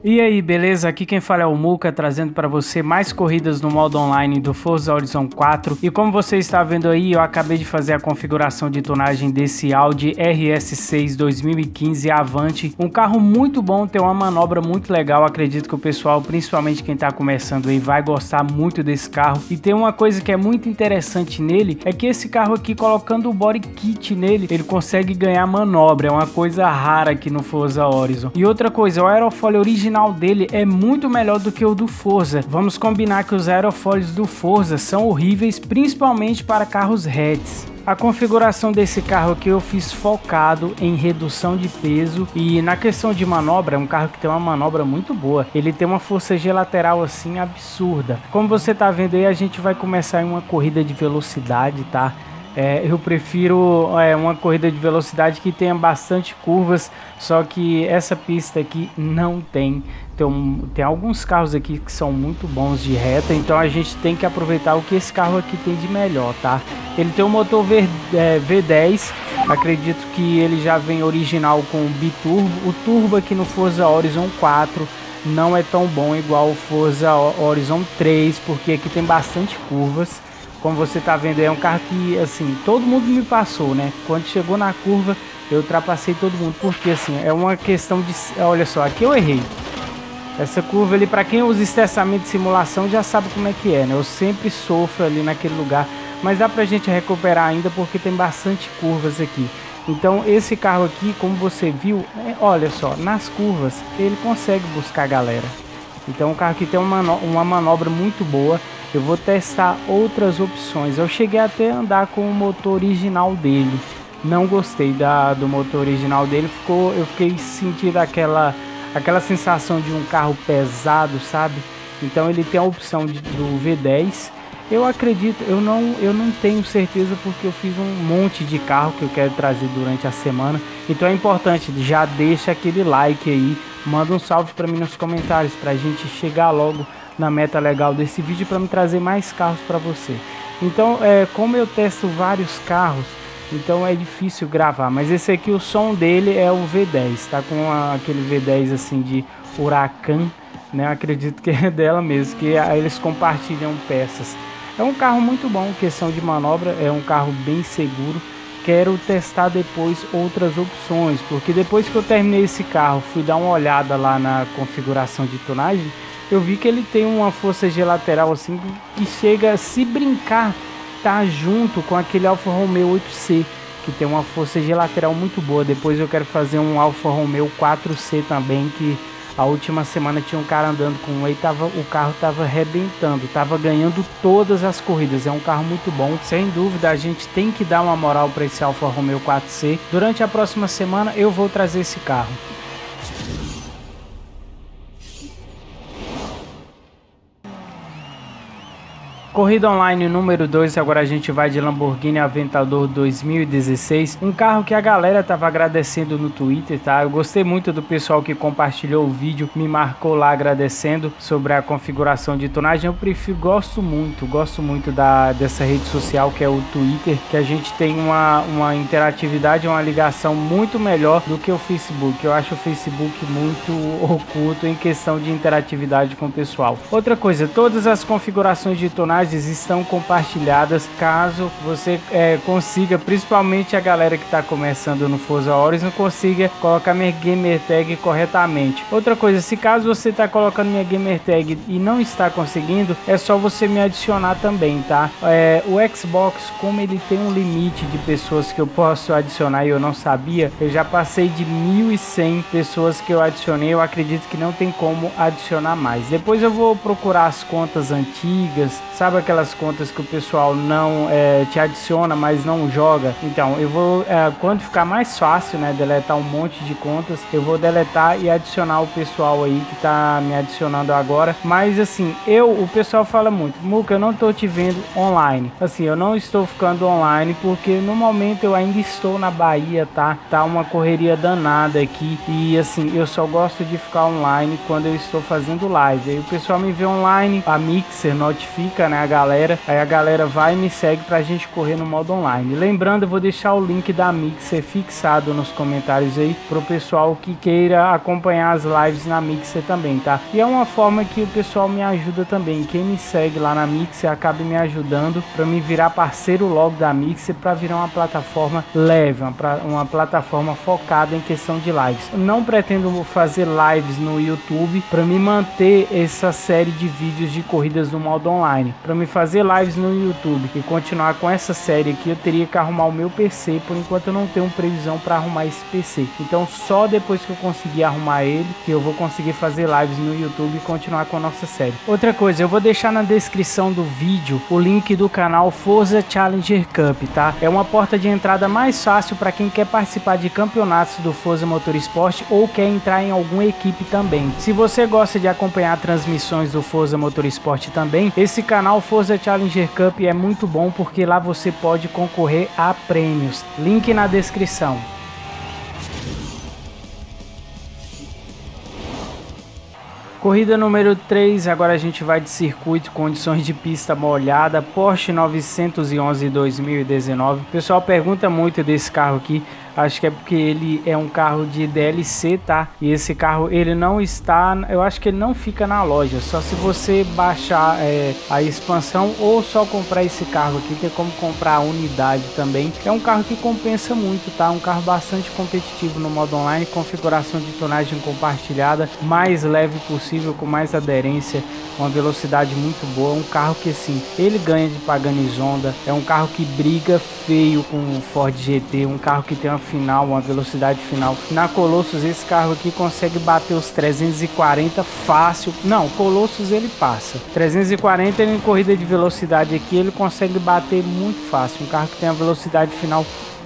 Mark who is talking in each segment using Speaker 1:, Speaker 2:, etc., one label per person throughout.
Speaker 1: E aí, beleza? Aqui quem fala é o Muca, trazendo para você mais corridas no modo online do Forza Horizon 4. E como você está vendo aí, eu acabei de fazer a configuração de tonagem desse Audi RS6 2015 Avante. Um carro muito bom, tem uma manobra muito legal. Acredito que o pessoal, principalmente quem está começando aí, vai gostar muito desse carro. E tem uma coisa que é muito interessante nele, é que esse carro aqui, colocando o body kit nele, ele consegue ganhar manobra. É uma coisa rara aqui no Forza Horizon. E outra coisa, o aerofólio original dele é muito melhor do que o do Forza. Vamos combinar que os aerofólios do Forza são horríveis, principalmente para carros hatches. A configuração desse carro aqui eu fiz focado em redução de peso e na questão de manobra, é um carro que tem uma manobra muito boa. Ele tem uma força G lateral assim absurda. Como você tá vendo aí, a gente vai começar em uma corrida de velocidade, tá? Eu prefiro uma corrida de velocidade que tenha bastante curvas, só que essa pista aqui não tem. Tem alguns carros aqui que são muito bons de reta, então a gente tem que aproveitar o que esse carro aqui tem de melhor, tá? Ele tem um motor V10, acredito que ele já vem original com biturbo. O turbo aqui no Forza Horizon 4 não é tão bom igual o Forza Horizon 3, porque aqui tem bastante curvas. Como você tá vendo, é um carro que, assim, todo mundo me passou, né? Quando chegou na curva, eu ultrapassei todo mundo. Porque, assim, é uma questão de... Olha só, aqui eu errei. Essa curva ali, para quem usa estressamento de simulação, já sabe como é que é, né? Eu sempre sofro ali naquele lugar. Mas dá pra gente recuperar ainda, porque tem bastante curvas aqui. Então, esse carro aqui, como você viu, olha só, nas curvas, ele consegue buscar a galera. Então, o carro aqui tem uma manobra muito boa. Eu vou testar outras opções. Eu cheguei até a andar com o motor original dele. Não gostei do motor original dele. Eu fiquei sentindo aquela sensação de um carro pesado, sabe? Então ele tem a opção do V10. Eu acredito, eu não tenho certeza, porque eu fiz um monte de carro que eu quero trazer durante a semana. Então é importante, já deixa aquele like aí. Manda um salve para mim nos comentários, pra gente chegar logo na meta legal desse vídeo, para me trazer mais carros para você. Então, como eu testo vários carros, então é difícil gravar. Mas esse aqui, o som dele é o V10, tá com aquele V10 assim de Huracan, né? Acredito que é dela mesmo, que aí eles compartilham peças. É um carro muito bom, questão de manobra, é um carro bem seguro. Quero testar depois outras opções, porque depois que eu terminei esse carro, fui dar uma olhada lá na configuração de tonagem. Eu vi que ele tem uma força G lateral assim que chega, se brincar, tá junto com aquele Alfa Romeo 8C, que tem uma força G lateral muito boa. Depois eu quero fazer um Alfa Romeo 4C também, que a última semana tinha um cara andando com um e o carro tava arrebentando, tava ganhando todas as corridas. É um carro muito bom, sem dúvida a gente tem que dar uma moral para esse Alfa Romeo 4C. Durante a próxima semana eu vou trazer esse carro. Corrida online número 2, agora a gente vai de Lamborghini Aventador 2016, um carro que a galera tava agradecendo no Twitter, tá? Eu gostei muito do pessoal que compartilhou o vídeo, me marcou lá agradecendo sobre a configuração de tonagem. Eu gosto muito dessa rede social que é o Twitter, que a gente tem uma interatividade, uma ligação muito melhor do que o Facebook. Eu acho o Facebook muito oculto em questão de interatividade com o pessoal. Outra coisa, todas as configurações de tonagem estão compartilhadas, caso você consiga, principalmente a galera que está começando no Forza Horizon, consiga colocar minha gamer tag corretamente. Outra coisa, se caso você está colocando minha gamer tag e não está conseguindo, é só você me adicionar também, tá? O Xbox, como ele tem um limite de pessoas que eu posso adicionar e eu não sabia, eu já passei de 1.100 pessoas que eu adicionei. Eu acredito que não tem como adicionar mais. Depois eu vou procurar as contas antigas, sabe, aquelas contas que o pessoal não te adiciona, mas não joga. Então eu vou, quando ficar mais fácil, né, deletar um monte de contas, eu vou deletar e adicionar o pessoal aí que tá me adicionando agora. Mas assim, o pessoal fala muito: Muca, eu não tô te vendo online. Assim, eu não estou ficando online porque no momento eu ainda estou na Bahia, tá uma correria danada aqui, e assim, eu só gosto de ficar online quando eu estou fazendo live. Aí o pessoal me vê online, a Mixer notifica, né, acompanhar a galera, aí a galera vai e me segue pra gente correr no modo online. Lembrando, eu vou deixar o link da Mixer fixado nos comentários aí pro pessoal que queira acompanhar as lives na Mixer também, tá? E é uma forma que o pessoal me ajuda também. Quem me segue lá na Mixer acaba me ajudando para me virar parceiro logo da Mixer, para virar uma plataforma leve, uma plataforma focada em questão de lives. Eu não pretendo fazer lives no YouTube para me manter essa série de vídeos de corridas no modo online. Para me fazer lives no YouTube e continuar com essa série aqui, eu teria que arrumar o meu PC. Por enquanto eu não tenho previsão para arrumar esse PC. Então só depois que eu conseguir arrumar ele que eu vou conseguir fazer lives no YouTube e continuar com a nossa série. Outra coisa, eu vou deixar na descrição do vídeo o link do canal Forza Challenger Cup, tá? É uma porta de entrada mais fácil para quem quer participar de campeonatos do Forza Motorsport ou quer entrar em alguma equipe também. Se você gosta de acompanhar transmissões do Forza Motorsport também, esse canal Forza Challenger Cup é muito bom porque lá você pode concorrer a prêmios. Link na descrição. Corrida número 3, agora a gente vai de circuito, condições de pista molhada, Porsche 911 2019. O pessoal pergunta muito desse carro aqui, acho que é porque ele é um carro de DLC, tá? E esse carro ele não está, eu acho que ele não fica na loja, só se você baixar a expansão ou só comprar esse carro aqui, que é como comprar a unidade também. É um carro que compensa muito, tá? Um carro bastante competitivo no modo online, configuração de tonagem compartilhada, mais leve possível, com mais aderência, uma velocidade muito boa, um carro que assim, ele ganha de Pagani Zonda, é um carro que briga feio com o Ford GT, um carro que tem uma velocidade final. Na Colossus esse carro aqui consegue bater os 340 fácil, não, Colossus ele passa, 340 em corrida de velocidade aqui ele consegue bater muito fácil, um carro que tem a velocidade final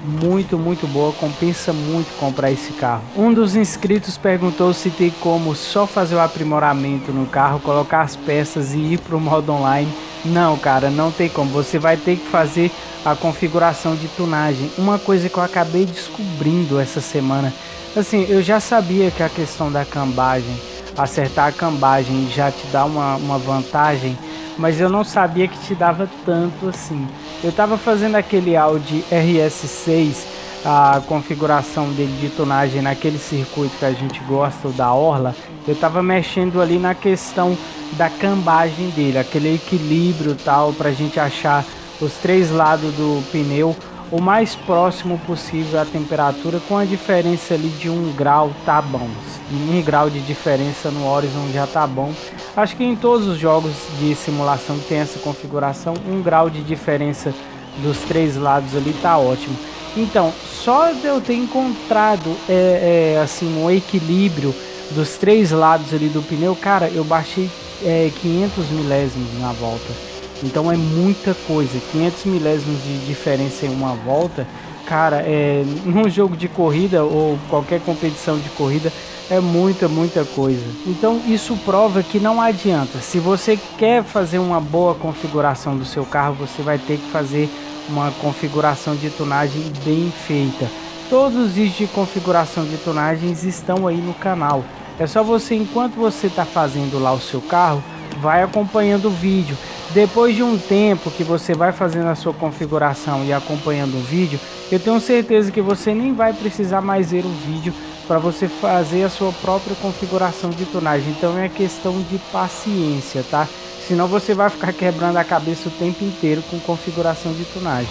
Speaker 1: muito boa, compensa muito comprar esse carro. Um dos inscritos perguntou se tem como só fazer o aprimoramento no carro, colocar as peças e ir para o modo online. Não, cara, não tem como, você vai ter que fazer a configuração de tunagem. Uma coisa que eu acabei descobrindo essa semana, assim, eu já sabia que a questão da cambagem, acertar a cambagem já te dá uma vantagem, mas eu não sabia que te dava tanto assim. Eu tava fazendo aquele Audi RS6, a configuração dele de tonagem naquele circuito que a gente gosta, o da Orla. Eu tava mexendo ali na questão da cambagem dele, aquele equilíbrio tal, pra gente achar os três lados do pneu o mais próximo possível à temperatura, com a diferença ali de 1 grau, tá bom. 1 grau de diferença no Horizon já tá bom. Acho que em todos os jogos de simulação que tem essa configuração, 1 grau de diferença dos três lados ali tá ótimo. Então, só de eu ter encontrado assim, um equilíbrio dos três lados ali do pneu, cara, eu baixei 500 milésimos na volta. Então é muita coisa, 500 milésimos de diferença em uma volta, cara, num jogo de corrida ou qualquer competição de corrida é muita coisa. Então isso prova que não adianta, se você quer fazer uma boa configuração do seu carro, você vai ter que fazer uma configuração de tonagem bem feita. Todos os vídeos de configuração de tonagens estão aí no canal, é só você, enquanto você está fazendo lá o seu carro, vai acompanhando o vídeo. Depois de um tempo que você vai fazendo a sua configuração e acompanhando o vídeo, eu tenho certeza que você nem vai precisar mais ver o vídeo para você fazer a sua própria configuração de tonagem. Então é questão de paciência, tá? Senão você vai ficar quebrando a cabeça o tempo inteiro com configuração de tonagem.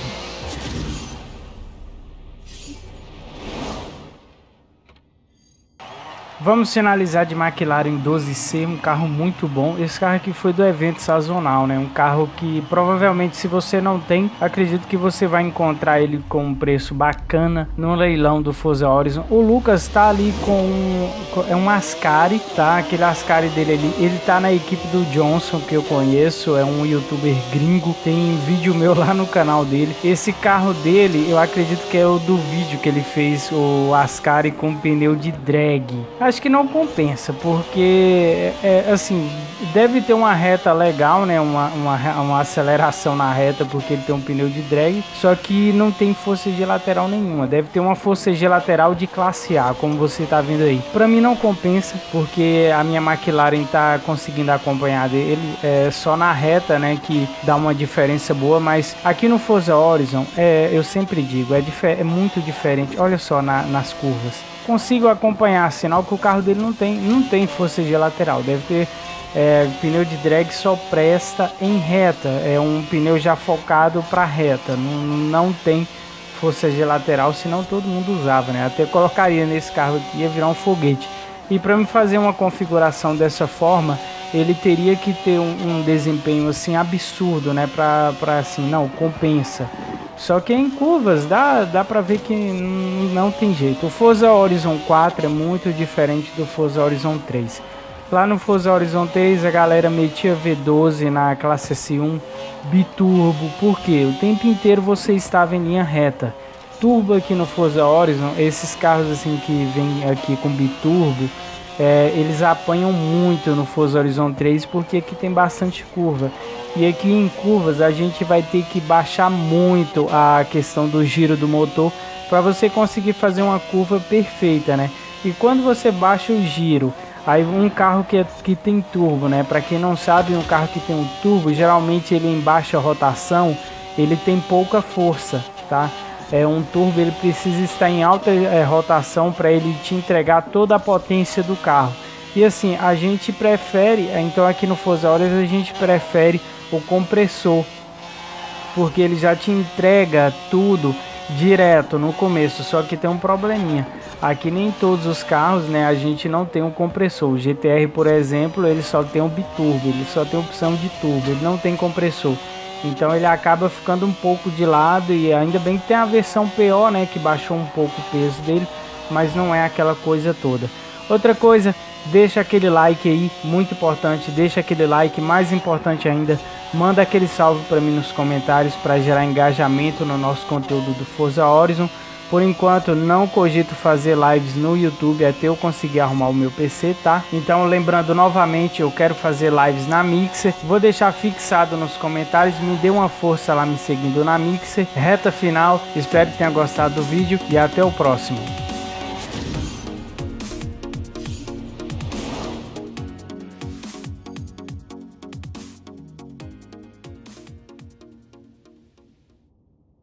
Speaker 1: Vamos finalizar de McLaren 12C, um carro muito bom. Esse carro aqui foi do evento sazonal, né? Um carro que provavelmente, se você não tem, acredito que você vai encontrar ele com um preço bacana no leilão do Forza Horizon. O Lucas tá ali com um Ascari, tá? Aquele Ascari dele ali, ele tá na equipe do Johnson, que eu conheço, é um youtuber gringo, tem vídeo meu lá no canal dele. Esse carro dele, eu acredito que é o do vídeo que ele fez, o Ascari com pneu de drag. Acho que não compensa, porque assim, deve ter uma reta legal, né? Uma aceleração na reta, porque ele tem um pneu de drag, só que não tem força de lateral nenhuma. Deve ter uma força de lateral de classe A, como você tá vendo aí. Para mim não compensa, porque a minha McLaren tá conseguindo acompanhar dele, só na reta, né, que dá uma diferença boa, mas aqui no Forza Horizon, eu sempre digo, é muito diferente. Olha só nas curvas. Consigo acompanhar, sinal que o carro dele não tem força de lateral, deve ter pneu de drag, só presta em reta, é um pneu já focado para reta, não tem força de lateral, senão todo mundo usava, né? Até colocaria nesse carro aqui, ia virar um foguete. E para me fazer uma configuração dessa forma, ele teria que ter um desempenho assim absurdo, né? Para assim, não compensa. Só que em curvas dá pra ver que não tem jeito. O Forza Horizon 4 é muito diferente do Forza Horizon 3. Lá no Forza Horizon 3 a galera metia V12 na classe S1 biturbo. Por quê? O tempo inteiro você estava em linha reta. Turbo aqui no Forza Horizon, esses carros assim que vem aqui com biturbo, eles apanham muito no Forza Horizon 3 porque aqui tem bastante curva. E aqui em curvas a gente vai ter que baixar muito a questão do giro do motor para você conseguir fazer uma curva perfeita, né? E quando você baixa o giro, aí um carro que tem turbo, né? Para quem não sabe, um carro que tem um turbo, geralmente ele em baixa rotação, ele tem pouca força, tá? Um turbo ele precisa estar em alta rotação para ele te entregar toda a potência do carro. E assim, a gente prefere, então aqui no Forza Horizon a gente prefere o compressor, porque ele já te entrega tudo direto no começo. Só que tem um probleminha, aqui nem todos os carros, né, a gente não tem um compressor. O GTR, por exemplo, ele só tem um biturbo, ele só tem opção de turbo, ele não tem compressor. Então ele acaba ficando um pouco de lado, e ainda bem que tem a versão PO, né, que baixou um pouco o peso dele, mas não é aquela coisa toda. Outra coisa, deixa aquele like aí, muito importante, deixa aquele like, mais importante ainda, manda aquele salve para mim nos comentários para gerar engajamento no nosso conteúdo do Forza Horizon. Por enquanto não cogito fazer lives no YouTube até eu conseguir arrumar o meu PC, tá? Então lembrando novamente, eu quero fazer lives na Mixer, vou deixar fixado nos comentários, me dê uma força lá me seguindo na Mixer. Reta final, espero que tenha gostado do vídeo e até o próximo.